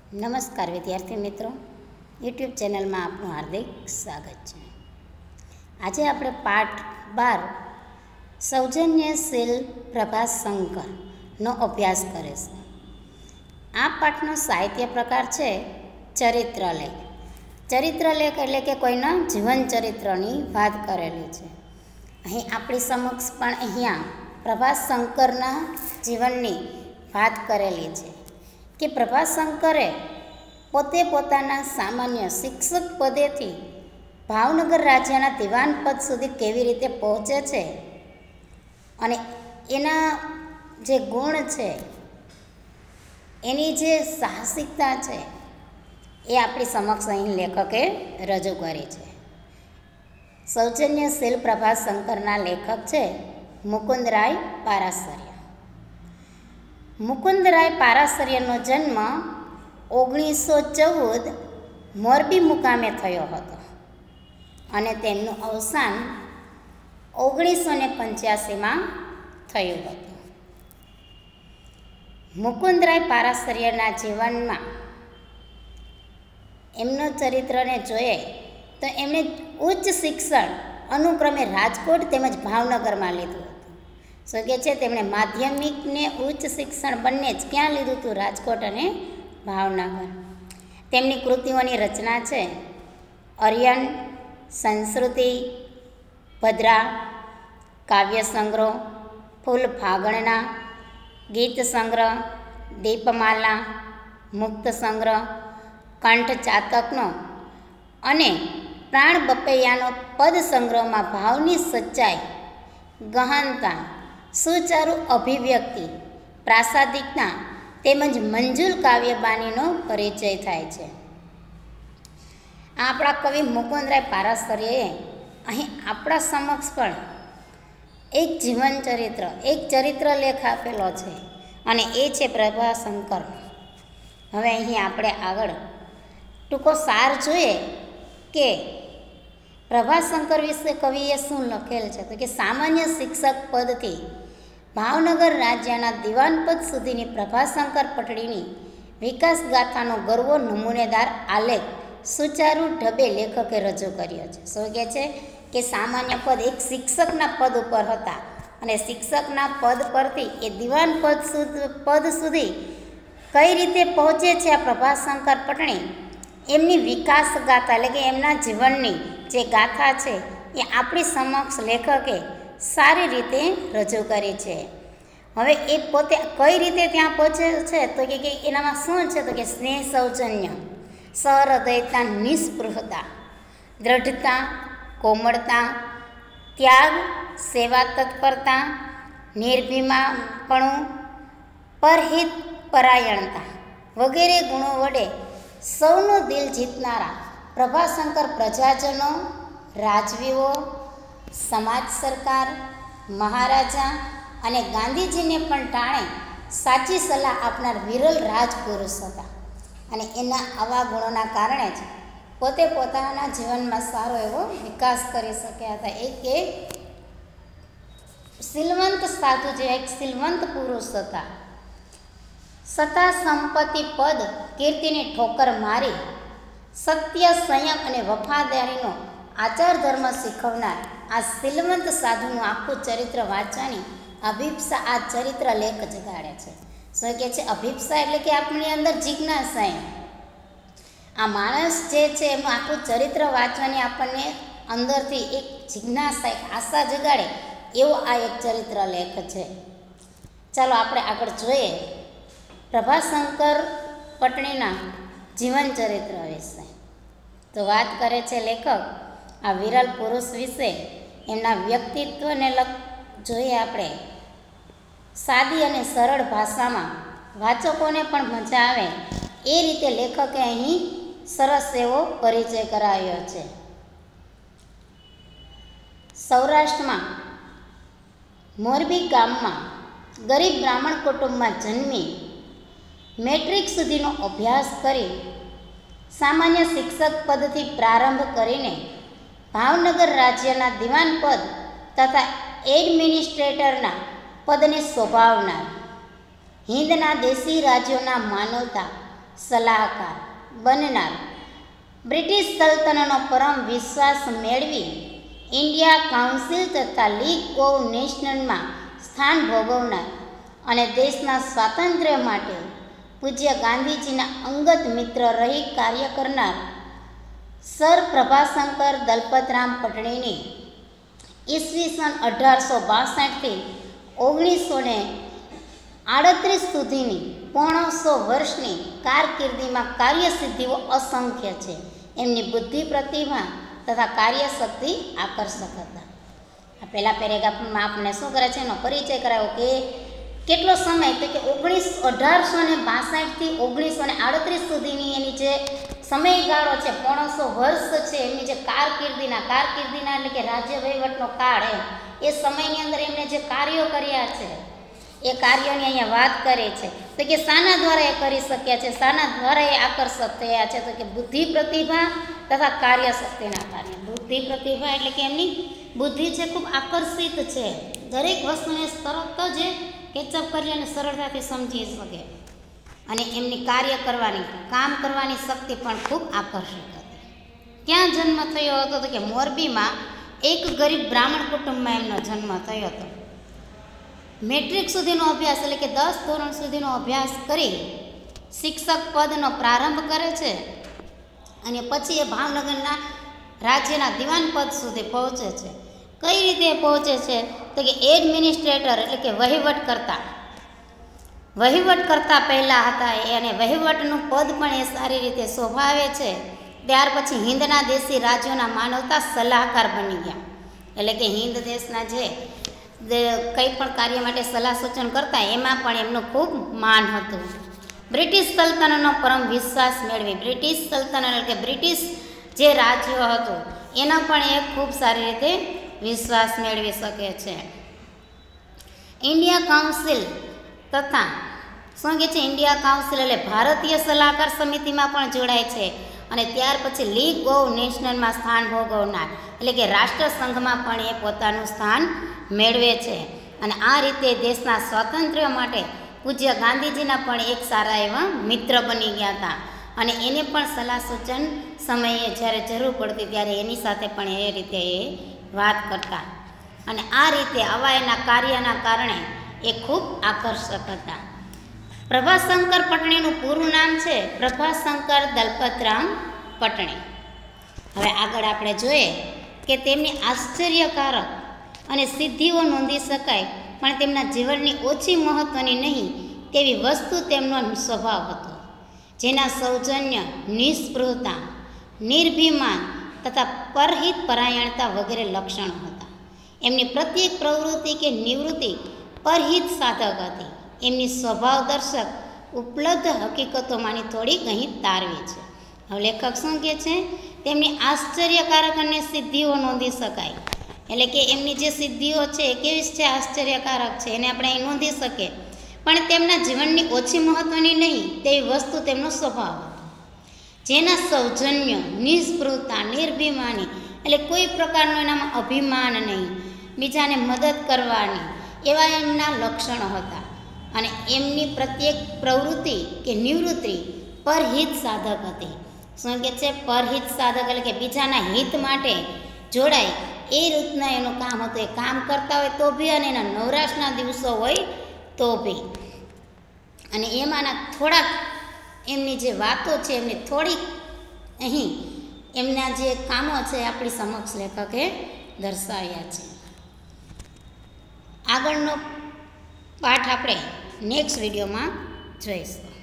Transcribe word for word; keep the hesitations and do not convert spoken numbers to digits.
નમસ્કાર વિદ્યાર્થી મિત્રો, યુટ્યુબ ચેનલમાં આપનું હાર્દિક સ્વાગત છે. આજે આપણે પાઠ બાર સૌજન્યશીલ પ્રભાશંકરનો અભ્યાસ કરીશું. આ પાઠનો સાહિત્ય પ્રકાર છે ચરિત્રલેખ. ચરિત્રલેખ એટલે કે કોઈના જીવન ચરિત્રની વાત કરેલી છે. અહીં આપણી સમક્ષ પણ અહીંયા પ્રભાશંકરના જીવનની વાત કરેલી છે કે પ્રભાશંકરે પોતે પોતાના સામાન્ય શિક્ષક પદેથી ભાવનગર રાજ્યના દિવાન પદ સુધી કેવી રીતે પહોંચે છે અને એના જે ગુણ છે, એની જે સાહસિકતા છે, એ આપણી સમક્ષ અહીં લેખકે રજૂ કરી છે. સૌજન્યશીલ પ્રભાશંકરના લેખક છે મુકુંદરાય પારાશર્ય. મુકુંદરાય પારાશર્યનો જન્મ ઓગણીસો ચૌદ મોરબી મુકામે થયો હતો અને તેમનું અવસાન ઓગણીસો ને પંચ્યાસીમાં થયું હતું. મુકુંદરાય પારાશર્યના જીવનમાં એમનું ચરિત્રને જોઈએ તો એમણે ઉચ્ચ શિક્ષણ અનુક્રમે રાજકોટ તેમજ ભાવનગરમાં લીધું હતું. શું કહે છે, તેમણે માધ્યમિક ને ઉચ્ચ શિક્ષણ બંને જ ક્યાં લીધું હતું? રાજકોટ અને ભાવનગર. તેમની કૃતિઓની રચના છે અર્યન, સંસ્કૃતિ, ભદ્રા, કાવ્ય સંગ્રહ, ફૂલ ફાગણના, ગીત સંગ્રહ, દીપમાલા, મુક્ત સંગ્રહ, કંઠ ચાતકનો અને પ્રાણ બપૈયાનો પદ સંગ્રહમાં ભાવની સચ્ચાઈ, ગહનતા, સુચારુ અભિવ્યક્તિ, પ્રાસાદિકતા તેમજ મંજુલ કાવ્યબાનીનો પરિચય થાય છે. આપણા કવિ મુકુંદરાય પારાશર્યએ અહીં આપણા સમક્ષ પણ એક જીવન ચરિત્ર, એક ચરિત્ર લેખ આપેલો છે અને એ છે પ્રભાશંકર. હવે અહીં આપણે આગળ ટૂંકો સાર જોઈએ કે પ્રભાશંકર વિશે કવિએ શું લખેલ છે. તો કે સામાન્ય શિક્ષક પદથી ભાવનગર રાજ્યના દિવાન પદ સુધીની પ્રભાશંકર પટડીની વિકાસ ગાથાનો ગર્વો નમૂનેદાર આલેખ સુચારુ ઢબે લેખકે રજૂ કર્યો છે. શું કહે છે કે સામાન્ય પદ એક શિક્ષકના પદ ઉપર હતા અને શિક્ષકના પદ પરથી એ દિવાન પદ પદ સુધી કઈ રીતે પહોંચે છે આ પ્રભાશંકર પટણી, એમની વિકાસ ગાથા એટલે કે એમના જીવનની જે ગાથા છે એ આપણી સમક્ષ લેખકે સારી રીતે રજૂ કરી છે. હવે એ પોતે કઈ રીતે ત્યાં પહોંચે છે તો કે એનામાં શું છે તો કે સ્નેહ, સૌજન્ય, સહૃદયતા, નિસ્પૃહતા, દ્રઢતા, કોમળતા, ત્યાગ, સેવા તત્પરતા, નિર્ભીમાપણું, પરહિત પરાયણતા વગેરે ગુણો વડે સૌનું દિલ જીતનારા પ્રભાશંકર પ્રજાજનો, રાજવીઓ, સમાજ સરકાર, મહારાજા અને ગાંધીજીને પણ ટાણે સાચી સલાહ આપનાર વિરલ રાજપુરુષ હતા. અને એના આવા ગુણોના કારણે જ પોતે પોતાના જીવનમાં સારો એવો વિકાસ કરી શક્યા હતા. એક એ શીલવંત સાધુ જે એક શીલવંત પુરુષ હતા. સત્તા, સંપત્તિ, પદ, કીર્તિની ઠોકર મારી સત્ય, સંયમ અને વફાદારીનો આચાર ધર્મ શીખવનાર આ શીલવંત સાધુનું આખું ચરિત્ર વાંચવાની અભિપ્સા આ ચરિત્ર લેખ જગાડે છે. શું કહે છે? અભિપ્સા એટલે કે આપણી અંદર જિજ્ઞાસા. આ માણસ જે છે એનું આખું ચરિત્ર વાંચવાની આપણને અંદરથી એક જિજ્ઞાસા, એક આશા જગાડે એવો આ એક ચરિત્ર લેખ છે. ચાલો આપણે આગળ જોઈએ પ્રભાશંકર પટણીના જીવન ચરિત્ર વિશે. તો વાત કરે છે લેખક આ વિરલ પુરુષ વિશે, એમના વ્યક્તિત્વને લગ જોઈએ આપણે સાદી અને સરળ ભાષામાં વાચકોને પણ મજા આવે એ રીતે લેખકે અહીં સરસ એવો પરિચય કરાવ્યો છે. સૌરાષ્ટ્રમાં મોરબી ગામમાં ગરીબ બ્રાહ્મણ કુટુંબમાં જન્મી મેટ્રિક સુધીનો અભ્યાસ કરી સામાન્ય શિક્ષક પદથી પ્રારંભ કરીને ભાવનગર રાજ્યના દિવાન પદ તથા એડમિનિસ્ટ્રેટરના પદને શોભાવનાર, હિંદના દેશી રાજ્યોના માનવતા, સલાહકાર બનનાર બ્રિટિશ સલ્તનતનો પરમ વિશ્વાસ મેળવી ઇન્ડિયા કાઉન્સિલ તથા લીગ ઓફ નેશન્સમાં સ્થાન ભોગવનાર અને દેશના સ્વાતંત્ર્ય માટે પૂજ્ય ગાંધીજીના અંગત મિત્ર રહી કાર્ય કરનાર સર પ્રભાશંકર દલપતરામ પટણીની ઈસવીસન અઢારસો બાસઠથી ઓગણીસો ને આડત્રીસ સુધીની પોણસો વર્ષની કારકિર્દીમાં કાર્યસિદ્ધિઓ અસંખ્ય છે. એમની બુદ્ધિ પ્રતિભા તથા કાર્યશક્તિ આકર્ષક હતા. આ પહેલા પેરેગ્રાફમાં આપણે શું કરે છે એનો પરિચય કરાયો કે કેટલો સમય તો કે ઓગણીસ અઢારસો ને બાસઠથી ઓગણીસો ને આડત્રીસ સુધીની એની જે સમયગાળો છે પોણસો વર્ષ છે એમની જે કારકિર્દીના કારકિર્દીના એટલે કે રાજ્ય વહીવટનો કાળ એમ એ સમયની અંદર એમણે જે કાર્યો કર્યા છે એ કાર્યોની અહીંયા વાત કરે છે તો કે શાના દ્વારા એ કરી શક્યા છે, શાના દ્વારા એ આકર્ષક થયા છે તો કે બુદ્ધિ પ્રતિભા તથા કાર્યશક્તિના કારણે. બુદ્ધિ પ્રતિભા એટલે કે એમની બુદ્ધિ છે ખૂબ આકર્ષિત છે, દરેક વસ્તુને તરત જ કેચઅપ કરી અને સરળતાથી સમજી શકે અને એમની કાર્ય કરવાની કામ કરવાની શક્તિ પણ ખૂબ આકર્ષક હતી. ક્યાં જન્મ થયો હતો તો કે મોરબીમાં એક ગરીબ બ્રાહ્મણ કુટુંબમાં એમનો જન્મ થયો હતો. મેટ્રિક સુધીનો અભ્યાસ એટલે કે દસ ધોરણ સુધીનો અભ્યાસ કરી શિક્ષક પદનો પ્રારંભ કરે છે અને પછી એ ભાવનગરના રાજ્યના દિવાન પદ સુધી પહોંચે છે. કઈ રીતે પહોંચે છે તો કે એડમિનિસ્ટ્રેટર એટલે કે વહીવટ કરતા વહીવટ કરતા પહેલાં હતા એ અને વહીવટનું પદ પણ એ સારી રીતે શોભાવે છે. ત્યાર પછી હિન્દના દેશી રાજ્યોના માનવતા સલાહકાર બની ગયા એટલે કે હિન્દ દેશના જે કંઈ પણ કાર્ય માટે સલાહ સૂચન કરતા એમાં પણ એમનું ખૂબ માન હતું. બ્રિટિશ સલ્તનતનો પરમ વિશ્વાસ મેળવી બ્રિટિશ સલ્તનત એટલે કે બ્રિટિશ જે રાજ્યો હતું એના પણ એ ખૂબ સારી રીતે વિશ્વાસ મેળવી શકે છે. ઇન્ડિયા કાઉન્સિલ તથા શું કહે છે ઇન્ડિયા કાઉન્સિલ એટલે ભારતીય સલાહકાર સમિતિમાં પણ જોડાય છે અને ત્યાર પછી લીગ ઓફ નેશન્સમાં સ્થાન ભોગવનાર એટલે કે રાષ્ટ્રસંઘમાં પણ એ પોતાનું સ્થાન મેળવે છે અને આ રીતે દેશના સ્વાતંત્ર્ય માટે પૂજ્ય ગાંધીજીના પણ એક સારા એવા મિત્ર બની ગયા હતા અને એને પણ સલાહ સૂચન સમયે જ્યારે જરૂર પડતી ત્યારે એની સાથે પણ એ રીતે એ વાત કરતા અને આ રીતે આવા એના કાર્યના કારણે એ ખૂબ આકર્ષક હતા. પ્રભાશંકર પટણીનું પૂરું નામ છે પ્રભાશંકર દલપતરામ પટણી. હવે આગળ આપણે જોઈએ કે તેમની આશ્ચર્યકારક અને સિદ્ધિઓ નોંધી શકાય પણ તેમના જીવનની ઓછી મહત્ત્વની નહીં તેવી વસ્તુ તેમનો સ્વભાવ હતો, જેના સૌજન્ય, નિસ્પૃહતા, નિર્ભિમાન તથા પરહિત પરાયણતા વગેરે લક્ષણો હતા. એમની પ્રત્યેક પ્રવૃત્તિ કે નિવૃત્તિ પરહિત સાધક હતી. એમની સ્વભાવદર્શક ઉપલબ્ધ હકીકતોમાંની થોડીક અહીં તારવી છે. હવે લેખક શું કહે છે તેમની આશ્ચર્યકારક અને સિદ્ધિઓ નોંધી શકાય એટલે કે એમની જે સિદ્ધિઓ છે એ કેવી છે આશ્ચર્યકારક છે એને આપણે અહીં નોંધી શકીએ પણ તેમના જીવનની ઓછી મહત્ત્વની નહીં તેવી વસ્તુ તેમનો સ્વભાવ હતો, જેના સૌજન્ય, નિસ્પૃહતા, નિર્ભિમાની એટલે કોઈ પ્રકારનું એનામાં અભિમાન નહીં, બીજાને મદદ કરવાની એવા એમના લક્ષણો હતા અને એમની પ્રત્યેક પ્રવૃત્તિ કે નિવૃત્તિ પરહિત સાધક હતી. શું કહે છે પરહિત સાધક એટલે કે બીજાના હિત માટે જોડાય એ રીતના એનું કામ હતું. એ કામ કરતા હોય તો બી અને એના નવરાશના દિવસો હોય તો બી અને એમાંના થોડાક એમની જે વાતો છે એમની થોડીક અહીં એમના જે કામો છે આપણી સમક્ષ લેખકે દર્શાવ્યા છે. આગળનો પાઠ આપણે નેક્સ્ટ વિડીયોમાં જોઈશું.